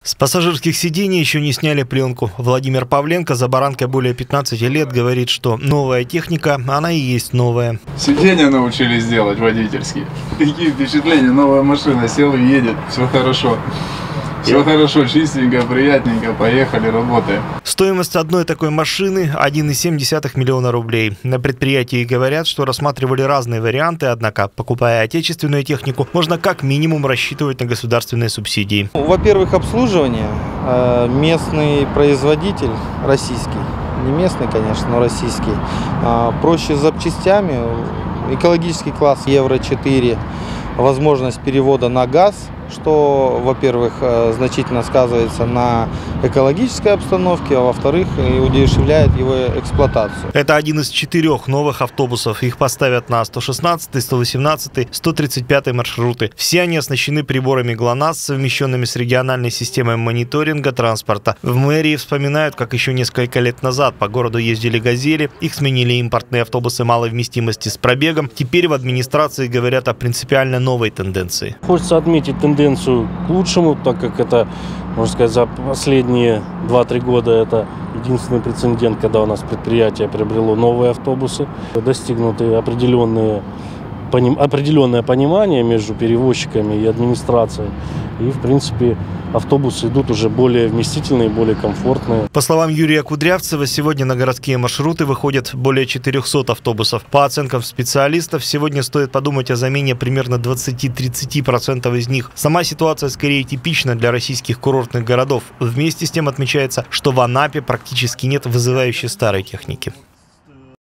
С пассажирских сидений еще не сняли пленку. Владимир Павленко за баранкой более 15 лет говорит, что новая техника, она и есть новая. Сиденья научились делать водительские. Какие впечатления, новая машина, сел и едет, все хорошо. Все хорошо, чистенько, приятненько, поехали, работаем. Стоимость одной такой машины 1,7 миллиона рублей. На предприятии говорят, что рассматривали разные варианты, однако, покупая отечественную технику, можно как минимум рассчитывать на государственные субсидии. Во-первых, обслуживание. Местный производитель, российский, не местный, конечно, но российский, проще с запчастями, экологический класс Евро-4, возможность перевода на газ, что, во-первых, значительно сказывается на экологической обстановке, а во-вторых, и удешевляет его эксплуатацию. Это один из 4 новых автобусов. Их поставят на 116, 118, 135 маршруты. Все они оснащены приборами ГЛОНАСС, совмещенными с региональной системой мониторинга транспорта. В мэрии вспоминают, как еще несколько лет назад по городу ездили «Газели», их сменили импортные автобусы малой вместимости с пробегом. Теперь в администрации говорят о принципиально новой тенденции. Хочется отметить тенденцию к лучшему, так как это, можно сказать, за последние 2-3 года это единственный прецедент, когда у нас предприятие приобрело новые автобусы. Достигнуты определенное понимание между перевозчиками и администрацией. И, в принципе, автобусы идут уже более вместительные, более комфортные. По словам Юрия Кудрявцева, сегодня на городские маршруты выходят более 400 автобусов. По оценкам специалистов, сегодня стоит подумать о замене примерно 20-30% из них. Сама ситуация скорее типична для российских курортных городов. Вместе с тем отмечается, что в Анапе практически нет вызывающей старой техники.